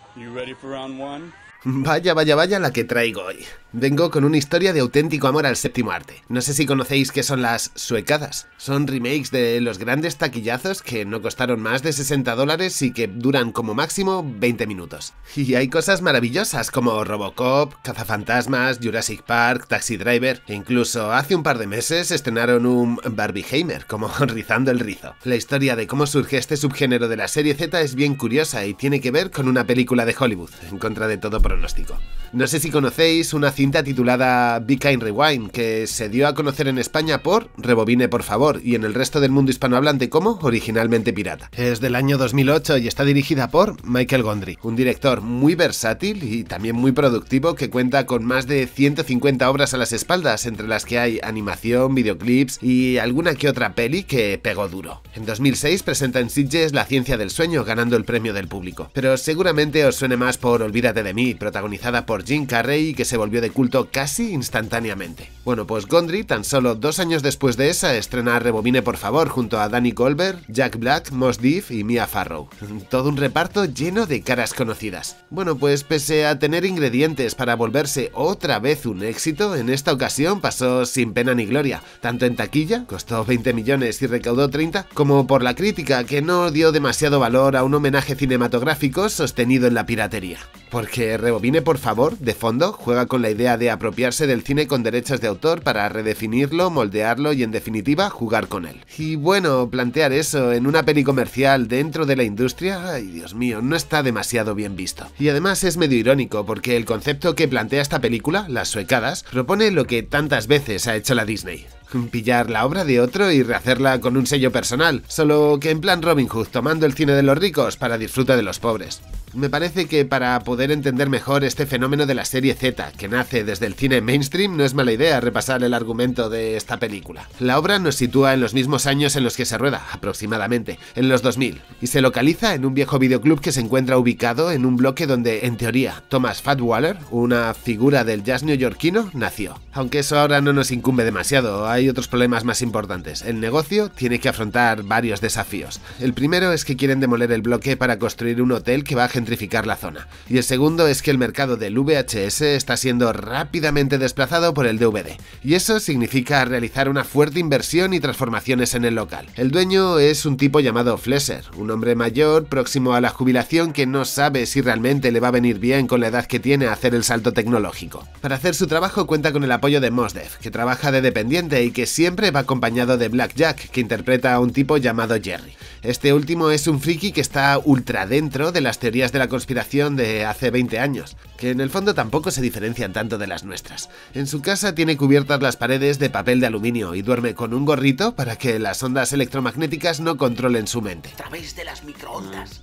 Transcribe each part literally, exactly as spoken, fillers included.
You ready for round one? Vaya, vaya, vaya la que traigo hoy. Vengo con una historia de auténtico amor al séptimo arte. No sé si conocéis qué son las suecadas. Son remakes de los grandes taquillazos que no costaron más de sesenta dólares y que duran como máximo veinte minutos. Y hay cosas maravillosas como Robocop, Cazafantasmas, Jurassic Park, Taxi Driver e incluso hace un par de meses estrenaron un Barbieheimer, como rizando el rizo. La historia de cómo surge este subgénero de la serie Z es bien curiosa y tiene que ver con una película de Hollywood, en contra de todo pronóstico. No sé si conocéis una cinta titulada Be Kind Rewind, que se dio a conocer en España por Rebobine por favor y en el resto del mundo hispanohablante como Originalmente Pirata. Es del año dos mil ocho y está dirigida por Michael Gondry, un director muy versátil y también muy productivo que cuenta con más de ciento cincuenta obras a las espaldas, entre las que hay animación, videoclips y alguna que otra peli que pegó duro. En dos mil seis presenta en Sitges La ciencia del sueño, ganando el premio del público, pero seguramente os suene más por Olvídate de mí, protagonizada por Jim Carrey y que se volvió de culto casi instantáneamente. Bueno, pues Gondry, tan solo dos años después de esa, estrena Rebobine por favor junto a Danny Goldberg, Jack Black, Mos Def y Mia Farrow. Todo un reparto lleno de caras conocidas. Bueno, pues pese a tener ingredientes para volverse otra vez un éxito, en esta ocasión pasó sin pena ni gloria, tanto en taquilla, costó veinte millones y recaudó treinta, como por la crítica, que no dio demasiado valor a un homenaje cinematográfico sostenido en la piratería. Porque Rebobine por favor, de fondo, juega con la idea de apropiarse del cine con derechos de autor para redefinirlo, moldearlo y en definitiva jugar con él. Y bueno, plantear eso en una peli comercial dentro de la industria, ay Dios mío, no está demasiado bien visto. Y además es medio irónico porque el concepto que plantea esta película, Las suecadas, propone lo que tantas veces ha hecho la Disney: pillar la obra de otro y rehacerla con un sello personal, solo que en plan Robin Hood, tomando el cine de los ricos para disfrute de los pobres. Me parece que para poder entender mejor este fenómeno de la serie Z, que nace desde el cine mainstream, no es mala idea repasar el argumento de esta película. La obra nos sitúa en los mismos años en los que se rueda, aproximadamente, en los dos mil, y se localiza en un viejo videoclub que se encuentra ubicado en un bloque donde, en teoría, Thomas Fatwaller, una figura del jazz neoyorquino, nació. Aunque eso ahora no nos incumbe demasiado, hay otros problemas más importantes. El negocio tiene que afrontar varios desafíos. El primero es que quieren demoler el bloque para construir un hotel que va a gentrificar la zona. Y el segundo es que el mercado del V H S está siendo rápidamente desplazado por el D V D. Y eso significa realizar una fuerte inversión y transformaciones en el local. El dueño es un tipo llamado Flesser, un hombre mayor próximo a la jubilación que no sabe si realmente le va a venir bien con la edad que tiene a hacer el salto tecnológico. Para hacer su trabajo cuenta con el apoyo de Mos Def, que trabaja de dependiente y que siempre va acompañado de Black Jack, que interpreta a un tipo llamado Jerry. Este último es un friki que está ultra dentro de las teorías de la conspiración de hace veinte años, que en el fondo tampoco se diferencian tanto de las nuestras. En su casa tiene cubiertas las paredes de papel de aluminio y duerme con un gorrito para que las ondas electromagnéticas no controlen su mente. A través de las microondas.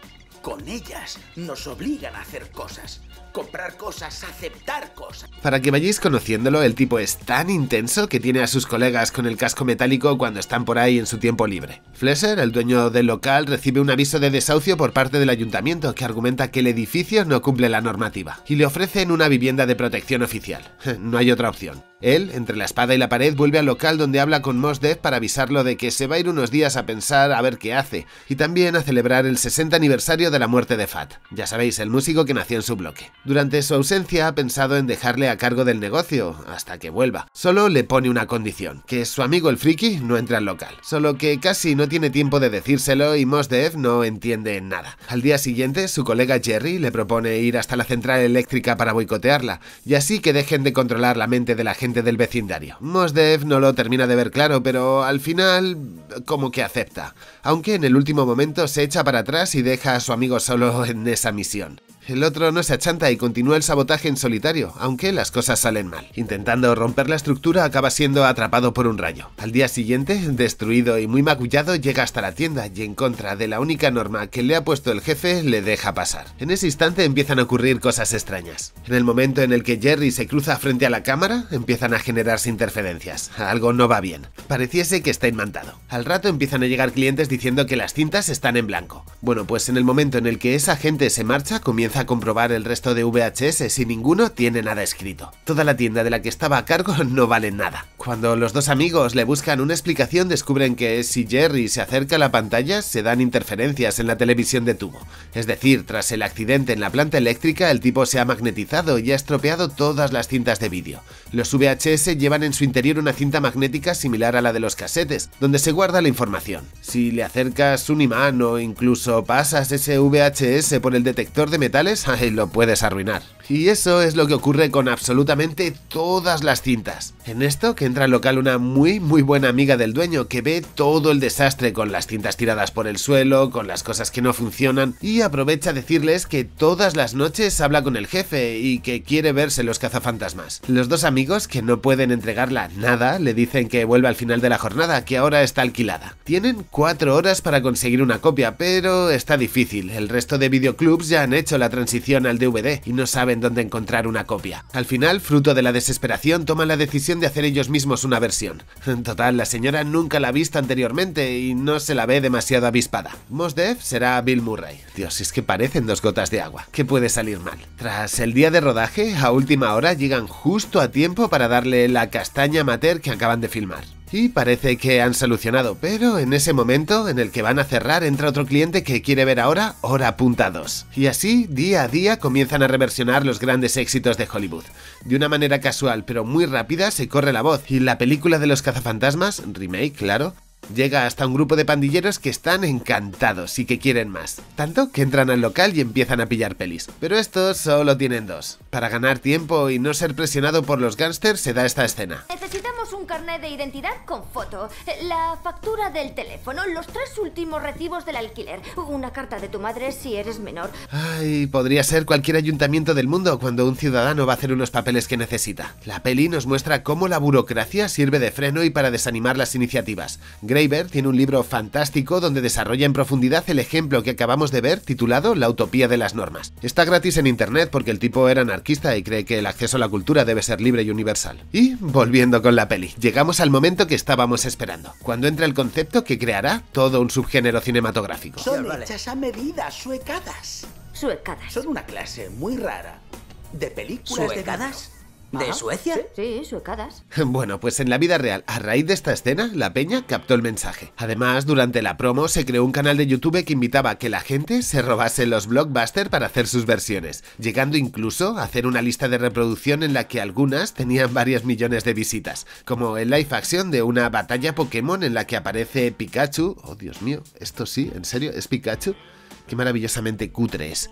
Con ellas nos obligan a hacer cosas. Comprar cosas, aceptar cosas. Para que vayáis conociéndolo, el tipo es tan intenso que tiene a sus colegas con el casco metálico cuando están por ahí en su tiempo libre. Flesser, el dueño del local, recibe un aviso de desahucio por parte del ayuntamiento que argumenta que el edificio no cumple la normativa y le ofrecen una vivienda de protección oficial. No hay otra opción. Él, entre la espada y la pared, vuelve al local donde habla con Mos Def para avisarlo de que se va a ir unos días a pensar a ver qué hace y también a celebrar el sesenta aniversario de la muerte de Fat. Ya sabéis, el músico que nació en su bloque. Durante su ausencia ha pensado en dejarle a cargo del negocio hasta que vuelva. Solo le pone una condición: que su amigo el friki no entre al local. Solo que casi no tiene tiempo de decírselo y Mos Def no entiende nada. Al día siguiente, su colega Jerry le propone ir hasta la central eléctrica para boicotearla y así que dejen de controlar la mente de la gente del vecindario. Mos Def no lo termina de ver claro, pero al final como que acepta, aunque en el último momento se echa para atrás y deja a su amigo solo en esa misión. El otro no se achanta y continúa el sabotaje en solitario, aunque las cosas salen mal. Intentando romper la estructura, acaba siendo atrapado por un rayo. Al día siguiente, destruido y muy magullado, llega hasta la tienda y en contra de la única norma que le ha puesto el jefe, le deja pasar. En ese instante empiezan a ocurrir cosas extrañas. En el momento en el que Jerry se cruza frente a la cámara, empiezan a generarse interferencias. Algo no va bien. Pareciese que está imantado. Al rato empiezan a llegar clientes diciendo que las cintas están en blanco. Bueno, pues en el momento en el que esa gente se marcha, comienza comienza a comprobar el resto de V H S y ninguno tiene nada escrito. Toda la tienda de la que estaba a cargo no vale nada. Cuando los dos amigos le buscan una explicación, descubren que si Jerry se acerca a la pantalla se dan interferencias en la televisión de tubo. Es decir, tras el accidente en la planta eléctrica, el tipo se ha magnetizado y ha estropeado todas las cintas de vídeo. Los V H S llevan en su interior una cinta magnética similar a la de los casetes, donde se guarda la información. Si le acercas un imán o incluso pasas ese V H S por el detector de metales, ¡ay!, lo puedes arruinar. Y eso es lo que ocurre con absolutamente todas las cintas. En esto que entra al local una muy muy buena amiga del dueño que ve todo el desastre con las cintas tiradas por el suelo, con las cosas que no funcionan, y aprovecha a decirles que todas las noches habla con el jefe y que quiere verse los cazafantasmas. Los dos amigos, que no pueden entregarla nada, le dicen que vuelva al final de la jornada, que ahora está alquilada. Tienen cuatro horas para conseguir una copia, pero está difícil. El resto de videoclubs ya han hecho la transición al D V D y no saben dónde encontrar una copia. Al final, fruto de la desesperación, toman la decisión de hacer ellos mismos una versión. En total, la señora nunca la ha visto anteriormente y no se la ve demasiado avispada. Mos Def será Bill Murray. Dios, es que parecen dos gotas de agua. ¿Qué puede salir mal? Tras el día de rodaje, a última hora llegan justo a tiempo para darle la castaña amateur que acaban de filmar. Y parece que han solucionado, pero en ese momento en el que van a cerrar entra otro cliente que quiere ver ahora Hora Punta dos. Y así, día a día, comienzan a reversionar los grandes éxitos de Hollywood. De una manera casual pero muy rápida se corre la voz, y la película de los cazafantasmas, remake claro, llega hasta un grupo de pandilleros que están encantados y que quieren más. Tanto que entran al local y empiezan a pillar pelis. Pero estos solo tienen dos. Para ganar tiempo y no ser presionado por los gángsters se da esta escena. Necesitamos un carnet de identidad con foto, la factura del teléfono, los tres últimos recibos del alquiler, una carta de tu madre si eres menor. Ay, podría ser cualquier ayuntamiento del mundo cuando un ciudadano va a hacer unos papeles que necesita. La peli nos muestra cómo la burocracia sirve de freno y para desanimar las iniciativas. Graeber tiene un libro fantástico donde desarrolla en profundidad el ejemplo que acabamos de ver, titulado La utopía de las normas. Está gratis en internet porque el tipo era anarquista y cree que el acceso a la cultura debe ser libre y universal. Y, volviendo con la peli, llegamos al momento que estábamos esperando, cuando entra el concepto que creará todo un subgénero cinematográfico. Son hechas a medida, suecadas. Suecadas. Son una clase muy rara de películas ¿Suecadas? de... ¿De Ajá. Suecia? Sí, suecadas. Bueno, pues en la vida real, a raíz de esta escena, la peña captó el mensaje. Además, durante la promo se creó un canal de YouTube que invitaba a que la gente se robase los blockbusters para hacer sus versiones, llegando incluso a hacer una lista de reproducción en la que algunas tenían varios millones de visitas, como el live action de una batalla Pokémon en la que aparece Pikachu. Oh, Dios mío, esto sí, ¿en serio? ¿Es Pikachu? Qué maravillosamente cutre es.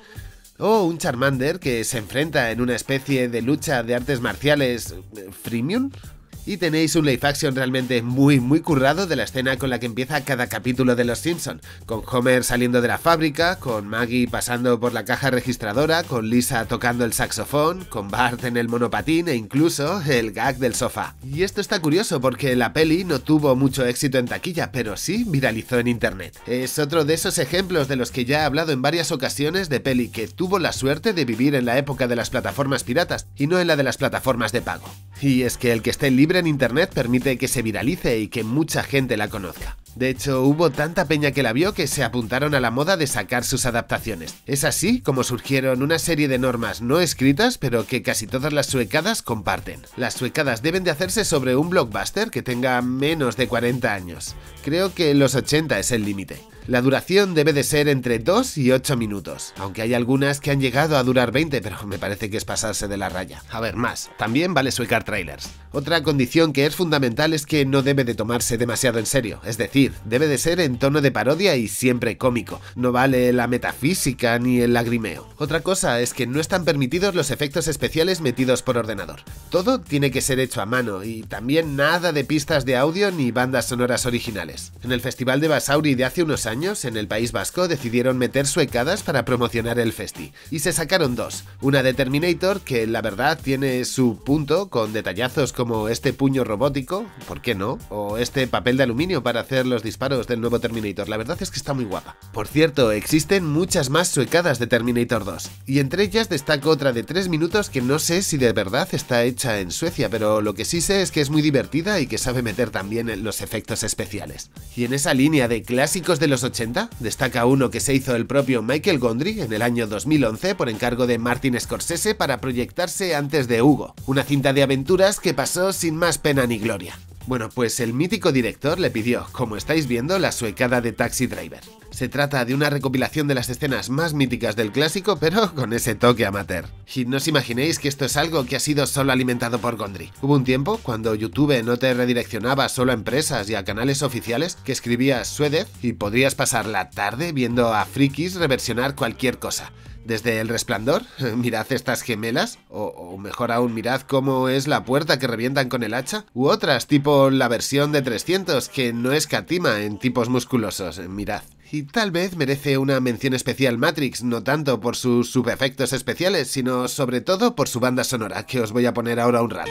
O un Charmander que se enfrenta en una especie de lucha de artes marciales freemium. Y tenéis un live action realmente muy muy currado de la escena con la que empieza cada capítulo de Los Simpson, con Homer saliendo de la fábrica, con Maggie pasando por la caja registradora, con Lisa tocando el saxofón, con Bart en el monopatín e incluso el gag del sofá. Y esto está curioso porque la peli no tuvo mucho éxito en taquilla, pero sí viralizó en internet. Es otro de esos ejemplos de los que ya he hablado en varias ocasiones de peli que tuvo la suerte de vivir en la época de las plataformas piratas y no en la de las plataformas de pago. Y es que el que esté libre en internet permite que se viralice y que mucha gente la conozca. De hecho, hubo tanta peña que la vio que se apuntaron a la moda de sacar sus adaptaciones. Es así como surgieron una serie de normas no escritas, pero que casi todas las suecadas comparten. Las suecadas deben de hacerse sobre un blockbuster que tenga menos de cuarenta años. Creo que los ochenta es el límite. La duración debe de ser entre dos y ocho minutos, aunque hay algunas que han llegado a durar veinte, pero me parece que es pasarse de la raya. A ver, más, también vale suecar trailers. Otra condición que es fundamental es que no debe de tomarse demasiado en serio, es decir, debe de ser en tono de parodia y siempre cómico, no vale la metafísica ni el lagrimeo. Otra cosa es que no están permitidos los efectos especiales metidos por ordenador. Todo tiene que ser hecho a mano y también nada de pistas de audio ni bandas sonoras originales. En el Festival de Basauri de hace unos años, en el País Vasco, decidieron meter suecadas para promocionar el festi, y se sacaron dos, una de Terminator, que la verdad tiene su punto, con detallazos como este puño robótico, ¿por qué no? O este papel de aluminio para hacer los disparos del nuevo Terminator, la verdad es que está muy guapa. Por cierto, existen muchas más suecadas de Terminator dos, y entre ellas destaco otra de tres minutos que no sé si de verdad está hecha en Suecia, pero lo que sí sé es que es muy divertida y que sabe meter también los efectos especiales. Y en esa línea de clásicos de los los ochenta, destaca uno que se hizo el propio Michael Gondry en el año dos mil once por encargo de Martin Scorsese para proyectarse antes de Hugo, una cinta de aventuras que pasó sin más pena ni gloria. Bueno, pues el mítico director le pidió, como estáis viendo, la suecada de Taxi Driver. Se trata de una recopilación de las escenas más míticas del clásico, pero con ese toque amateur. Y no os imaginéis que esto es algo que ha sido solo alimentado por Gondry. Hubo un tiempo, cuando YouTube no te redireccionaba solo a empresas y a canales oficiales, que escribías Suedez y podrías pasar la tarde viendo a frikis reversionar cualquier cosa. Desde El Resplandor, mirad estas gemelas, o, o mejor aún mirad cómo es la puerta que revientan con el hacha, u otras tipo la versión de trescientos que no escatima en tipos musculosos, mirad. Y tal vez merece una mención especial Matrix, no tanto por sus subefectos especiales, sino sobre todo por su banda sonora, que os voy a poner ahora un rato.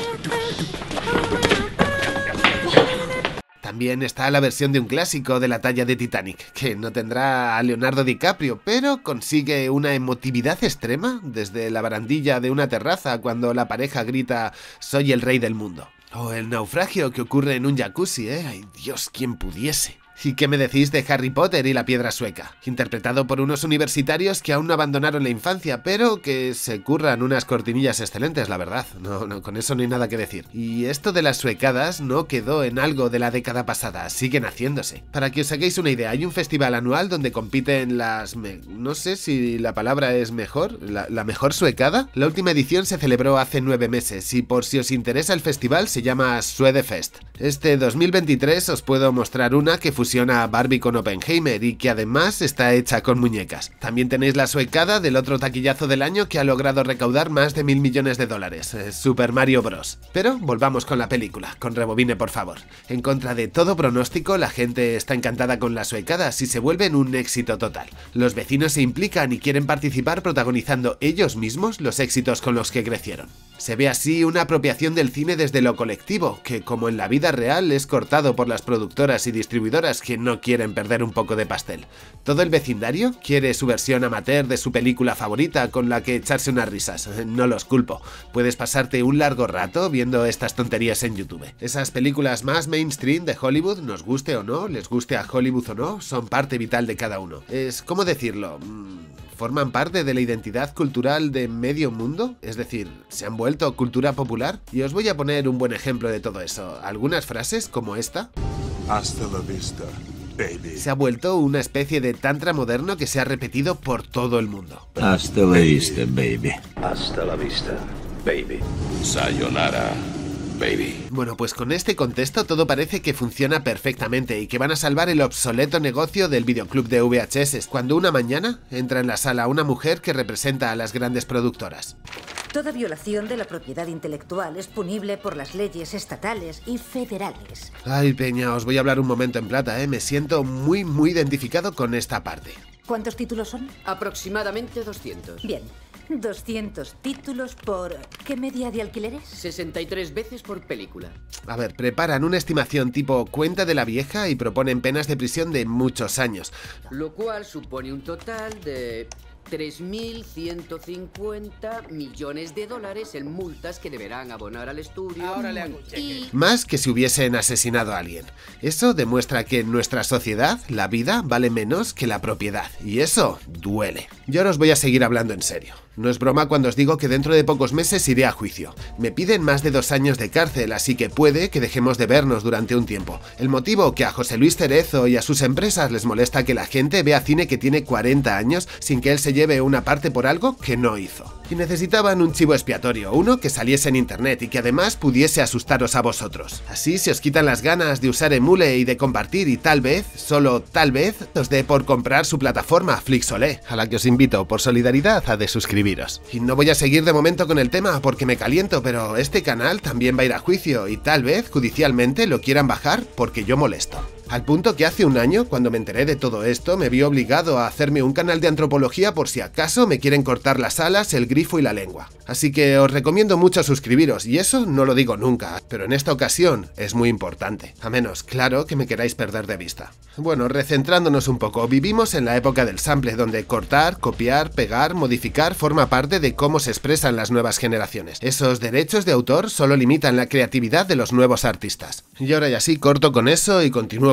También está la versión de un clásico de la talla de Titanic, que no tendrá a Leonardo DiCaprio, pero consigue una emotividad extrema desde la barandilla de una terraza cuando la pareja grita «Soy el rey del mundo». O el naufragio que ocurre en un jacuzzi, ¿eh? ¡Ay, Dios, quién pudiese! ¿Y qué me decís de Harry Potter y la piedra sueca? Interpretado por unos universitarios que aún no abandonaron la infancia, pero que se curran unas cortinillas excelentes, la verdad. No, no, con eso no hay nada que decir. Y esto de las suecadas no quedó en algo de la década pasada, siguen haciéndose. Para que os hagáis una idea, hay un festival anual donde compiten las... Me, no sé si la palabra es mejor, la, la mejor suecada. La última edición se celebró hace nueve meses y por si os interesa el festival se llama Swedefest. Este dos mil veintitrés os puedo mostrar una que fusiona a Barbie con Oppenheimer y que además está hecha con muñecas. También tenéis la suecada del otro taquillazo del año que ha logrado recaudar más de mil millones de dólares, eh, Super Mario Bros. Pero volvamos con la película, con rebobine por favor. En contra de todo pronóstico, la gente está encantada con las suecadas y se vuelven un éxito total. Los vecinos se implican y quieren participar protagonizando ellos mismos los éxitos con los que crecieron. Se ve así una apropiación del cine desde lo colectivo, que como en la vida real es cortado por las productoras y distribuidoras que no quieren perder un poco de pastel. Todo el vecindario quiere su versión amateur de su película favorita con la que echarse unas risas. No los culpo. Puedes pasarte un largo rato viendo estas tonterías en YouTube. Esas películas más mainstream de Hollywood, nos guste o no, les guste a Hollywood o no, son parte vital de cada uno. Es, ¿cómo decirlo? ¿Forman parte de la identidad cultural de medio mundo? Es decir, ¿se han vuelto cultura popular? Y os voy a poner un buen ejemplo de todo eso. Algunas frases como esta. Hasta la vista, baby. Se ha vuelto una especie de tantra moderno que se ha repetido por todo el mundo. Hasta la vista, baby. Hasta la vista, baby. Sayonara, baby. Bueno, pues con este contexto todo parece que funciona perfectamente y que van a salvar el obsoleto negocio del videoclub de V H S cuando una mañana entra en la sala una mujer que representa a las grandes productoras. Toda violación de la propiedad intelectual es punible por las leyes estatales y federales. Ay, Peña, os voy a hablar un momento en plata, ¿eh? Me siento muy, muy identificado con esta parte. ¿Cuántos títulos son? Aproximadamente doscientos. Bien. doscientos títulos por... ¿qué media de alquileres? sesenta y tres veces por película. A ver, preparan una estimación tipo cuenta de la vieja y proponen penas de prisión de muchos años. Lo cual supone un total de tres mil ciento cincuenta millones de dólares en multas que deberán abonar al estudio. Ahora le hago un cheque. Y... Más que si hubiesen asesinado a alguien. Eso demuestra que en nuestra sociedad la vida vale menos que la propiedad. Y eso duele. Yo ahora os voy a seguir hablando en serio. No es broma cuando os digo que dentro de pocos meses iré a juicio. Me piden más de dos años de cárcel, así que puede que dejemos de vernos durante un tiempo. El motivo que a José Luis Cerezo y a sus empresas les molesta que la gente vea cine que tiene cuarenta años sin que él se lleve una parte por algo que no hizo. Y necesitaban un chivo expiatorio, uno que saliese en internet y que además pudiese asustaros a vosotros. Así se os quitan las ganas de usar Emule y de compartir y tal vez, solo tal vez, os dé por comprar su plataforma Flixolé, a la que os invito por solidaridad a desuscribiros. Y no voy a seguir de momento con el tema porque me caliento, pero este canal también va a ir a juicio y tal vez judicialmente lo quieran bajar porque yo molesto. Al punto que hace un año, cuando me enteré de todo esto, me vi obligado a hacerme un canal de antropología por si acaso me quieren cortar las alas, el grifo y la lengua. Así que os recomiendo mucho suscribiros, y eso no lo digo nunca, pero en esta ocasión es muy importante. A menos, claro, que me queráis perder de vista. Bueno, recentrándonos un poco, vivimos en la época del sample, donde cortar, copiar, pegar, modificar forma parte de cómo se expresan las nuevas generaciones. Esos derechos de autor solo limitan la creatividad de los nuevos artistas. Y ahora ya sí, corto con eso y continúo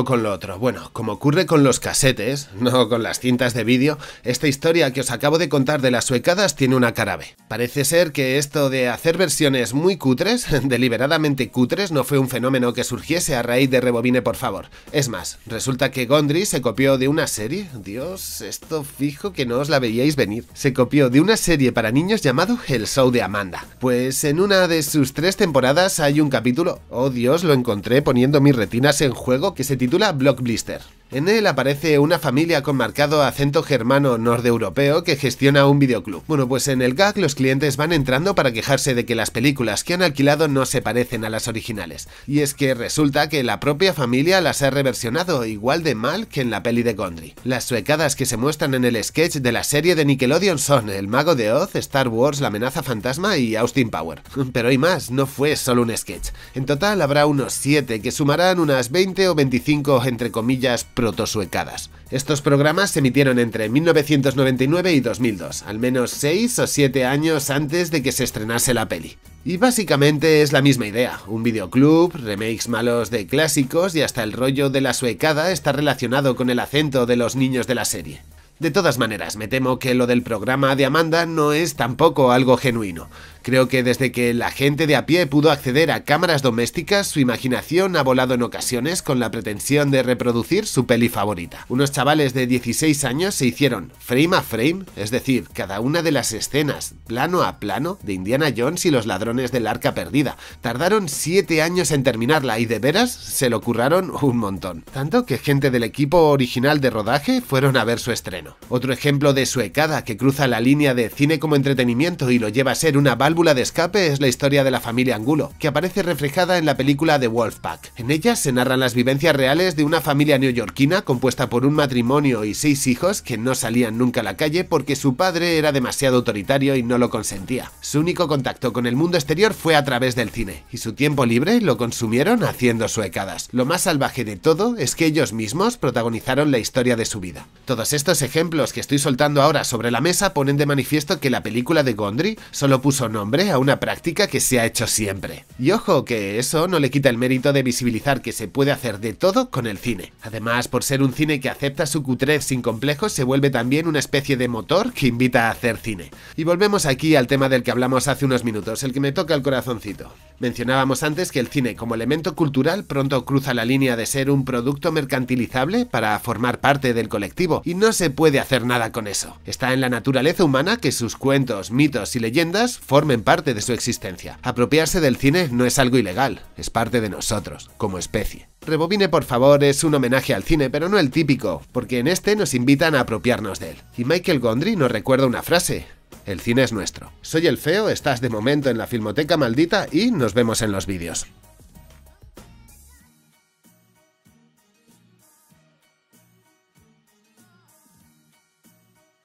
con lo otro. Bueno, como ocurre con los casetes, no con las cintas de vídeo, esta historia que os acabo de contar de las suecadas tiene una cara B. Parece ser que esto de hacer versiones muy cutres, deliberadamente cutres, no fue un fenómeno que surgiese a raíz de Rebobine por favor. Es más, resulta que Gondry se copió de una serie, Dios, esto fijo que no os la veíais venir, se copió de una serie para niños llamado El Show de Amanda. Pues en una de sus tres temporadas hay un capítulo, oh Dios, lo encontré poniendo mis retinas en juego, que se titula Block Blister. En él aparece una familia con marcado acento germano nordeeuropeo que gestiona un videoclub. Bueno, pues en el gag los clientes van entrando para quejarse de que las películas que han alquilado no se parecen a las originales. Y es que resulta que la propia familia las ha reversionado igual de mal que en la peli de Gondry. Las suecadas que se muestran en el sketch de la serie de Nickelodeon son El Mago de Oz, Star Wars, La Amenaza Fantasma y Austin Power. Pero hay más, no fue solo un sketch. En total habrá unos siete que sumarán unas veinte o veinticinco entre comillas protosuecadas. Estos programas se emitieron entre mil novecientos noventa y nueve y dos mil dos, al menos seis o siete años antes de que se estrenase la peli. Y básicamente es la misma idea, un videoclub, remakes malos de clásicos y hasta el rollo de la suecada está relacionado con el acento de los niños de la serie. De todas maneras, me temo que lo del programa de Amanda no es tampoco algo genuino. Creo que desde que la gente de a pie pudo acceder a cámaras domésticas, su imaginación ha volado en ocasiones con la pretensión de reproducir su peli favorita. Unos chavales de dieciséis años se hicieron frame a frame, es decir, cada una de las escenas, plano a plano, de Indiana Jones y los ladrones del Arca Perdida. Tardaron siete años en terminarla y de veras se lo curraron un montón. Tanto que gente del equipo original de rodaje fueron a ver su estreno. Otro ejemplo de suecada que cruza la línea de cine como entretenimiento y lo lleva a ser una válvula de escape es la historia de la familia Angulo, que aparece reflejada en la película The Wolfpack. En ella se narran las vivencias reales de una familia neoyorquina compuesta por un matrimonio y seis hijos que no salían nunca a la calle porque su padre era demasiado autoritario y no lo consentía. Su único contacto con el mundo exterior fue a través del cine, y su tiempo libre lo consumieron haciendo suecadas. Lo más salvaje de todo es que ellos mismos protagonizaron la historia de su vida. Todos estos ejemplos que estoy soltando ahora sobre la mesa ponen de manifiesto que la película de Gondry solo puso nombre a una práctica que se ha hecho siempre. Y ojo, que eso no le quita el mérito de visibilizar que se puede hacer de todo con el cine. Además, por ser un cine que acepta su cutrez sin complejos, se vuelve también una especie de motor que invita a hacer cine. Y volvemos aquí al tema del que hablamos hace unos minutos, el que me toca el corazoncito. Mencionábamos antes que el cine como elemento cultural pronto cruza la línea de ser un producto mercantilizable para formar parte del colectivo, y no se puede hacer nada con eso. Está en la naturaleza humana que sus cuentos, mitos y leyendas formen parte de su existencia. Apropiarse del cine no es algo ilegal, es parte de nosotros, como especie. Rebobine por favor es un homenaje al cine, pero no el típico, porque en este nos invitan a apropiarnos de él. Y Michael Gondry nos recuerda una frase: el cine es nuestro. Soy el Feo, estás de momento en la Filmoteca Maldita y nos vemos en los vídeos.